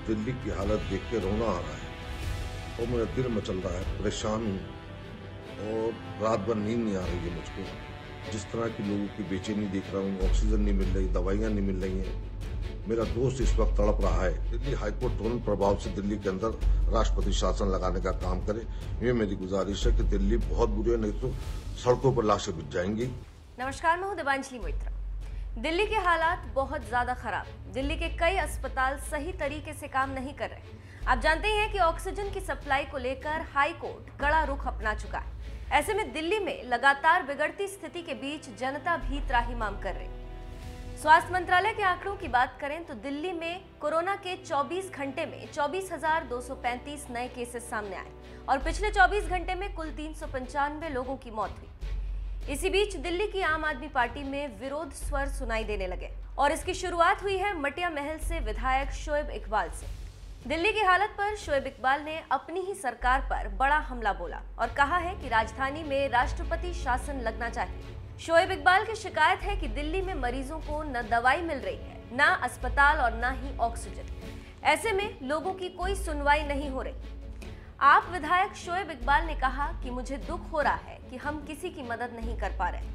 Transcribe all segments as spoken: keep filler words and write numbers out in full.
दिल्ली की हालत देख के रोना आ रहा है और मेरा दिल मचल रहा है, परेशान हूँ और रात भर नींद नहीं आ रही है मुझको। जिस तरह की लोगों की बेचैनी देख रहा हूँ, ऑक्सीजन नहीं मिल रही, दवाइयाँ नहीं मिल रही हैं। मेरा दोस्त इस वक्त तड़प रहा है। दिल्ली हाईकोर्ट तुरंत प्रभाव से दिल्ली के अंदर राष्ट्रपति शासन लगाने का काम करे, ये मेरी गुजारिश है कि दिल्ली बहुत बुरी है, नहीं तो सड़कों पर लाशें बिछ जाएंगी। नमस्कार, मैं हूं दिवांजलि मोइत्रा। दिल्ली के हालात बहुत ज्यादा खराब। दिल्ली के कई अस्पताल सही तरीके से काम नहीं कर रहे। आप जानते ही हैं कि ऑक्सीजन की सप्लाई को लेकर हाई कोर्ट कड़ा रुख अपना चुका है। ऐसे में दिल्ली में लगातार बिगड़ती स्थिति के बीच जनता भी त्राहिमाम कर रही। स्वास्थ्य मंत्रालय के आंकड़ों की बात करें तो दिल्ली में कोरोना के चौबीस घंटे में चौबीस हजार दो सौ पैंतीस नए केसेस सामने आए और पिछले चौबीस घंटे में कुल तीन सौ पंचानवे लोगों की मौत हुई। इसी बीच दिल्ली की आम आदमी पार्टी में विरोध स्वर सुनाई देने लगे और इसकी शुरुआत हुई है मटिया महल से विधायक शोएब इकबाल से। दिल्ली की हालत पर शोएब इकबाल ने अपनी ही सरकार पर बड़ा हमला बोला और कहा है कि राजधानी में राष्ट्रपति शासन लगना चाहिए। शोएब इकबाल की शिकायत है कि दिल्ली में मरीजों को न दवाई मिल रही है, न अस्पताल और न ही ऑक्सीजन। ऐसे में लोगों की कोई सुनवाई नहीं हो रही। आप विधायक शोएब इकबाल ने कहा कि मुझे दुख हो रहा है कि हम किसी की मदद नहीं कर पा रहे।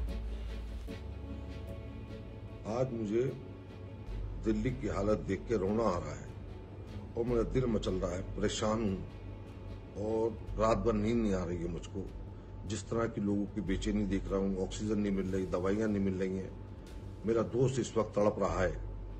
आज मुझे दिल्ली की हालत देख के रोना आ रहा है और मेरा दिल मचल रहा है, परेशान हूँ और रात भर नींद नहीं आ रही है मुझको। जिस तरह की लोगों की बेचैनी देख रहा हूँ, ऑक्सीजन नहीं मिल रही, दवाइयाँ नहीं मिल रही हैं। मेरा दोस्त इस वक्त तड़प रहा है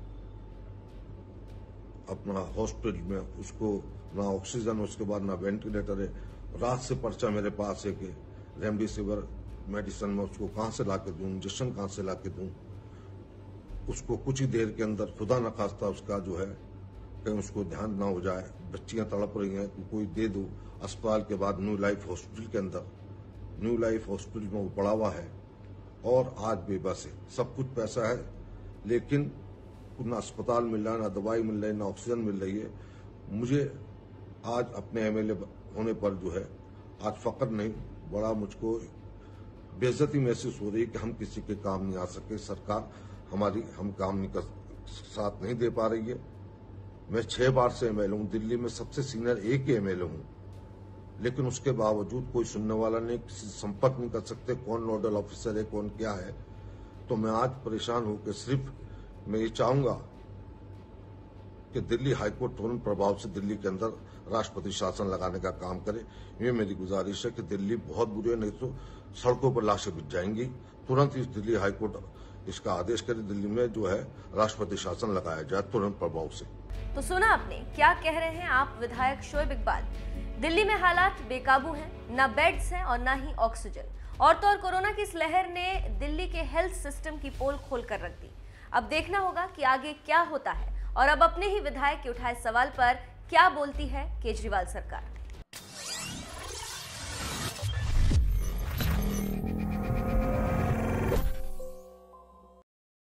अपना हॉस्पिटल में, उसको ना ऑक्सीजन, उसके बाद ना वेंटिलेटर है। रात से पर्चा मेरे पास है कि रेमडेसिविर मेडिसिन में उसको कहाँ से ला के दूँ, इंजेक्शन कहाँ से ला के दूँ। उसको कुछ ही देर के अंदर खुदा न खास्ता उसका जो है कहीं उसको ध्यान ना हो जाए। बच्चियां तड़प रही हैं तो कोई दे दो। अस्पताल के बाद न्यू लाइफ हॉस्पिटल के अंदर, न्यू लाइफ हॉस्पिटल में वो पड़ा हुआ है और आज बेबस है। सब कुछ पैसा है लेकिन ना अस्पताल मिल रहा है, ना दवाई मिल रही है, ना ऑक्सीजन मिल रही है। मुझे आज अपने एमएलए होने पर जो है आज फक्र नहीं, बड़ा मुझको बेइज्जती महसूस हो रही है कि हम किसी के काम नहीं आ सके। सरकार हमारी हम काम नहीं कर साथ नहीं दे पा रही है। मैं छह बार से एमएलए हूँ, दिल्ली में सबसे सीनियर एक ही एमएलए हूँ, लेकिन उसके बावजूद कोई सुनने वाला नहीं, किसी से संपर्क नहीं कर सकते, कौन नोडल ऑफिसर है, कौन क्या है। तो मैं आज परेशान होकर सिर्फ मैं ये चाहूंगा कि दिल्ली हाईकोर्ट तुरंत प्रभाव से दिल्ली के अंदर राष्ट्रपति शासन लगाने का काम करे, ये मेरी गुजारिश है कि दिल्ली बहुत बुरी है, नहीं तो सड़कों पर लाशें बिछ जाएंगी। तुरंत इस दिल्ली हाईकोर्ट इसका आदेश करे, दिल्ली में जो है राष्ट्रपति शासन लगाया जाए तुरंत प्रभाव से। तो सुना आपने क्या कह रहे हैं आप विधायक शोएब इकबाल। दिल्ली में हालात बेकाबू हैं, न बेड्स हैं और न ही ऑक्सीजन। और तो और कोरोना की इस लहर ने दिल्ली के हेल्थ सिस्टम की पोल खोल कर रख दी। अब देखना होगा कि आगे क्या होता है और अब अपने ही विधायक के उठाए सवाल पर क्या बोलती है केजरीवाल सरकार।